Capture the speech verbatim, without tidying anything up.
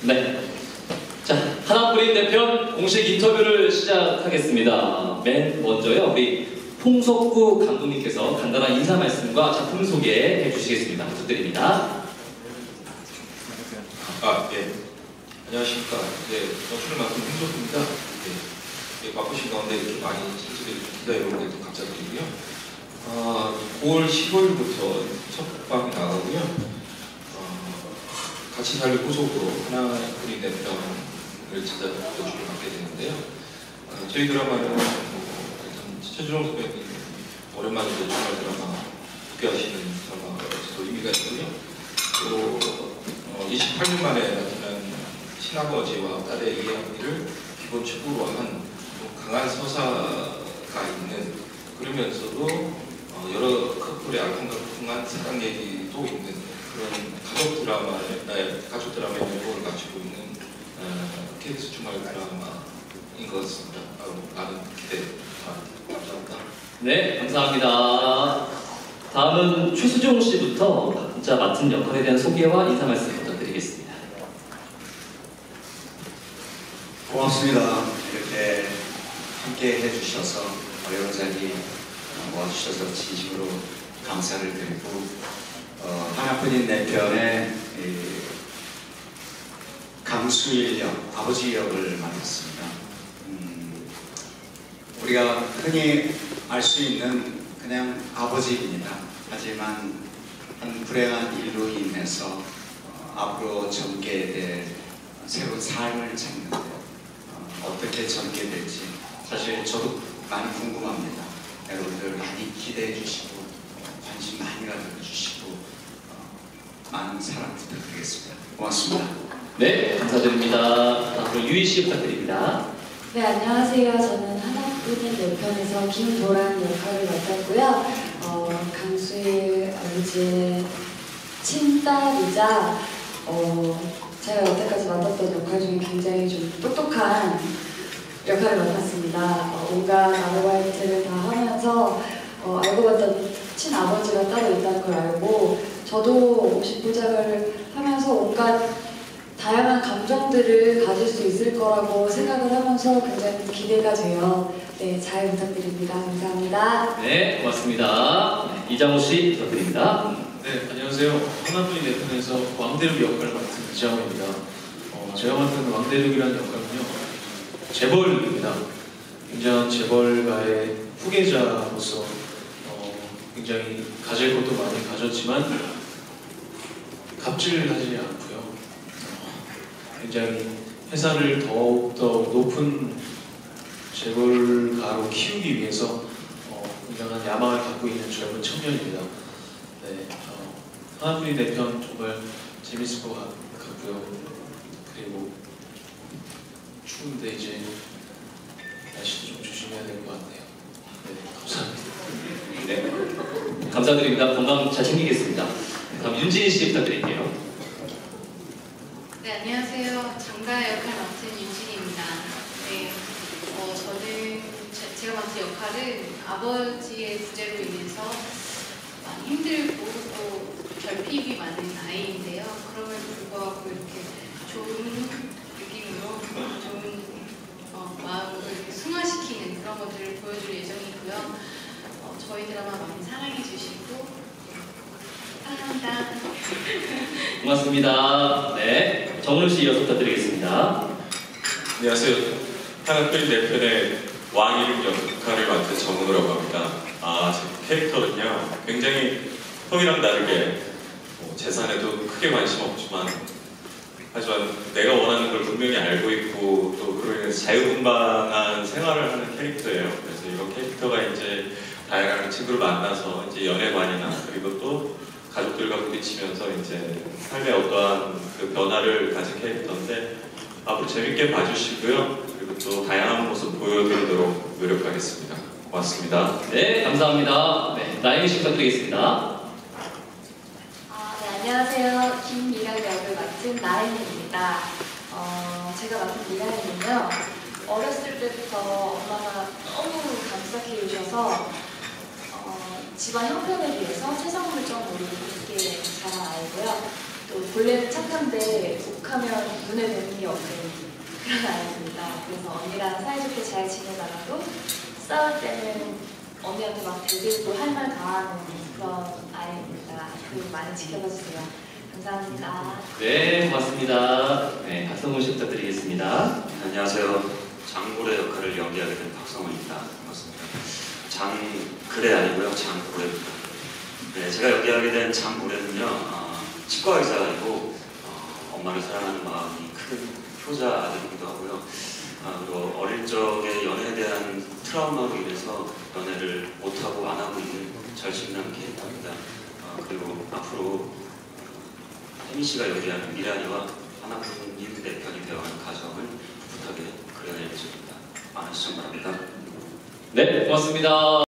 네. 자, 하나뿐인 내 편 공식 인터뷰를 시작하겠습니다. 맨 먼저요, 우리 홍석구 감독님께서 간단한 인사 말씀과 작품 소개해 주시겠습니다. 부탁드립니다. 아, 예. 안녕하십니까. 네, 연출을 맡은 홍석구입니다. 네, 네, 바쁘신 가운데 이렇게 많이 찾아주셔서 기다려주셔서 감사드리고요. 아, 구월 십오일부터 첫 방이 나가고요. 어, 같이 살기 후속으로 하나뿐인 내 편을 찾아주시러 갖게 되는데요. 어, 저희 드라마는 뭐, 최주영 선배님 오랜만에 정말 드라마 복귀하시는 드라마로서 의미가 있고요. 또 어, 이십팔 년 만에 나타난 친아버지와 딸의 이야기를 기본 축으로 한 강한 서사가 있는, 그러면서도 어, 여러 커플의 알콩달콩한 사랑 얘기도 있는 그런 가족 드라마의 네, 가족 드라마의 면모를 가지고 있는 어, 케이비에스 주말 드라마인 것 같습니다. 어, 많은 기대 감사합니다. 네, 감사합니다. 다음은 최수종 씨부터 각자 맡은 역할에 대한 소개와 인사 말씀 부탁드리겠습니다. 고맙습니다. 이렇게 함께 해주셔서 어려운 자리 모아주셔서 진심으로 감사를 드리고, 어, 하나뿐인 내 편의 강수일 역, 아버지 역을 맡았습니다. 음, 우리가 흔히 알 수 있는 그냥 아버지입니다. 하지만 한 불행한 일로 인해서 어, 앞으로 전개될 새로운 삶을 찾는데 어, 어떻게 전개될지 사실 저도 많이 궁금합니다. 여러분들 많이 기대해 주시고 관심 많이 가져주시고 어, 많은 사랑 부탁드리겠습니다. 고맙습니다. 네, 감사드립니다. 다음으로 유희 씨 부탁드립니다. 네, 안녕하세요. 저는 하나뿐인 내 편에서 김도란 역할을 맡았고요. 어, 강수일 아버지의 친딸이자 어, 제가 여태까지 맡았던 역할 중에 굉장히 좀 똑똑한 역할을 맡았습니다. 어, 온갖 아르바이트를 다 하면서 어, 알고 봤더니 친아버지가 따로 있다는 걸 알고 저도 오십부작을 하면서 온갖 다양한 감정들을 가질 수 있을 거라고 생각을 하면서 굉장히 기대가 돼요. 네, 잘 부탁드립니다. 감사합니다. 네, 고맙습니다. 네, 이장호 씨 부탁드립니다. 네, 안녕하세요. 하나뿐인 내 편에서 왕대륙 역할을 맡은 이장호입니다. 어, 제가 맡은 왕대륙이라는 역할은요, 재벌입니다. 굉장한 재벌가의 후계자로서 어, 굉장히 가질 것도 많이 가졌지만 갑질하지 않고요. 굉장히 회사를 더욱더 높은 재벌가로 키우기 위해서 어, 굉장한 야망을 갖고 있는 젊은 청년입니다. 네, 어, 하나뿐인 내 편 정말 재밌을 것 같, 같고요. 그리고 추운데 이제 날씨도 좀 조심해야 될 것 같네요. 네, 감사합니다. 네, 감사드립니다. 건강 잘 챙기겠습니다. 다음 윤진희 씨 부탁드릴게요. 네, 안녕하세요. 장가 역할 맡은 윤진입니다. 네, 어, 저는 제, 제가 맡은 역할은 아버지의 부재로 인해서 많이 힘들고 또 결핍이 많은 아이인데요. 그럼에도 불구하고 이렇게 좋은 느낌으로 좋은 어, 마음으로 이렇게 승화시키는 그런 것들을 보여줄 예정이고요. 어, 저희 드라마 많이 사랑해 주시고 사랑합니다. 고맙습니다. 네, 정훈 씨 이어서 부탁드리겠습니다. 안녕하세요. 하나뿐인 내 편의 왕 이름 역할을 맡은 정훈우라고 합니다. 아, 제 캐릭터는요, 굉장히 형이랑 다르게 뭐 재산에도 크게 관심 없지만 하지만 내가 원하는 걸 분명히 알고 있고 또 그로 인해서 자유분방한 생활을 하는 캐릭터예요. 그래서 이런 캐릭터가 이제 다양한 친구를 만나서 이제 연애관이나 그리고 또 가족들과 부딪히면서 이제 삶의 어떠한 그 변화를 가진 캐릭터인데 앞으로 재밌게 봐주시고요. 그리고 또 다양한 모습 보여드리도록 노력하겠습니다. 고맙습니다. 네, 감사합니다. 네, 나영희 씨 부탁드리겠습니다. 아, 네, 안녕하세요. 김미라 역을 맡은 나은입니다. 어, 제가 맡은 미라는요, 어렸을 때부터 엄마가 너무 감싸게 해주셔서 어, 집안 형편을 위해서 세상 물정 놀이를 함께 자란 아이고요. 또 본래는 착한데 욱한 하면 눈에 뵈는 게 없는 그런 아이입니다. 그래서 언니랑 사이좋게 잘 지내다가도 싸울 때는 언니한테 막 대들고 할 말 다 하는 그런 아이입니다. 그리고 많이 지켜봐 주세요. 감사합니다. 네, 고맙습니다. 네, 박수 한번 부탁드리겠습니다. 안녕하세요. 장고래 역할을 연기하게 된 박성훈입니다. 반갑습니다. 장그래 아니고요. 장고래입니다. 네, 제가 연기하게 된 장고래는요. 어, 치과 의사이고 어, 엄마를 사랑하는 마음이 큰 효자 아들이기도 하고요. 어, 그리고 어릴 적에 연애에 대한 트라우마로 인해서 연애를 못하고 안 하고 있는 절친남 캐릭터입니다. 어, 그리고 앞으로 혜민 씨가 연기하는 미란이와 하나뿐인 내 편이 되어가는 가정을 풋풋하게 그려낼 예정입니다. 많은 시청 바랍니다. 네, 고맙습니다.